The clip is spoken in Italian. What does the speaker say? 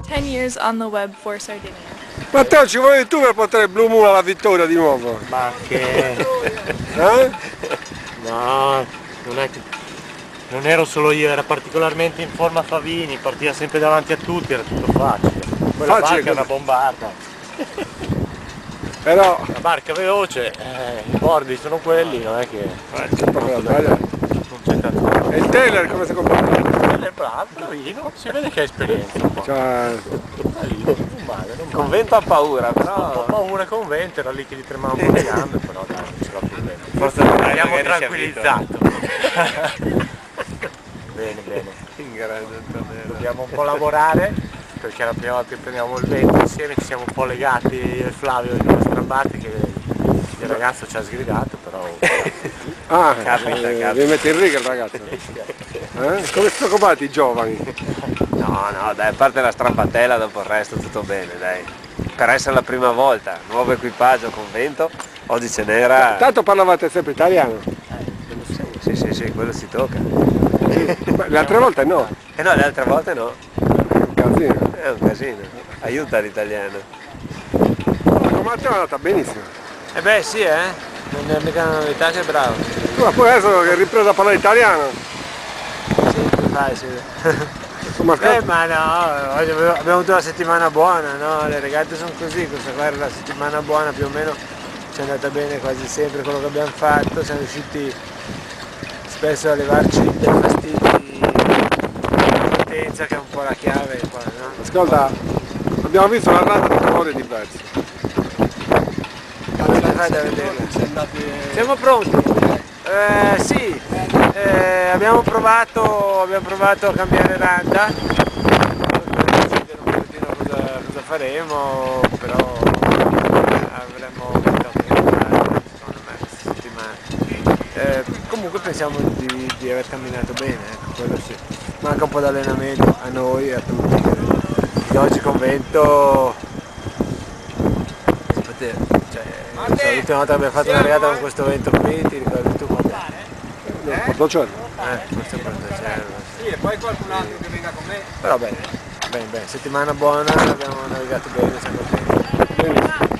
10 years on the web for Sardinia. Matteo, ci vuoi tu per portare il Blue Moon alla vittoria di nuovo? Ma che... Eh? No, non è che... Non ero solo io, era particolarmente in forma Favini, partiva sempre davanti a tutti, era tutto facile. Poi la barca è una bombarda. Però... La barca veloce, i bordi sono quelli, non è che... Non c'è tanto. E il Taylor come si comporta? È bravo, bravino, si vede che ha esperienza un po'. Cioè... Non male, non male. Convento ha paura, però... Ho paura convento, era lì che gli tremava un po' le gambe, però dai, non c'era problema. Forse Abbiamo tranquillizzato. Bene, bene. Dobbiamo un po' lavorare, perché è la prima volta che prendiamo il vento insieme, ci siamo un po' legati io e Flavio di una strambati che il ragazzo ci ha sgridato, però... Ah, Capita. devi mettere in riga il ragazzo. Eh? Come sono occupati i giovani? No, dai, a parte la strampatella, dopo il resto tutto bene, dai. Per essere la prima volta, nuovo equipaggio, convento, oggi ce n'era... Tanto parlavate sempre italiano. Sì, quello si tocca. Le altre volte no. No, le altre volte no. Un casino. È un casino. Aiuta l'italiano. Con Matteo è andata benissimo. Eh beh sì, non è mica una novità, che è bravo. Tu, ma poi adesso che hai ripreso a parlare italiano. Sì, facile. Insomma, Ma no, oggi abbiamo avuto una settimana buona, no? Le regate sono così, questa qua era la settimana buona, più o meno ci è andata bene quasi sempre quello che abbiamo fatto, siamo riusciti spesso a levarci dei fastidi di potenza che è un po' la chiave qua, no? ascolta, abbiamo visto una rata di colori diversi. Fate a vederla. Siamo pronti? Sì, abbiamo provato a cambiare randa per decidere un pochettino cosa faremo, però avremmo vinto secondo me questa settimana. Comunque pensiamo di aver camminato bene, ecco, quello sì. Manca un po' di allenamento a noi e a tutti. Oggi convento, l'ultima volta che abbiamo fatto una regata con questo vento qui, ti ricordi tu quando è? Portocervo. Questo è Portocervo. Sì, e poi qualcun altro che venga con me. Però bene, settimana buona, abbiamo navigato bene, siamo contenti. Benissimo.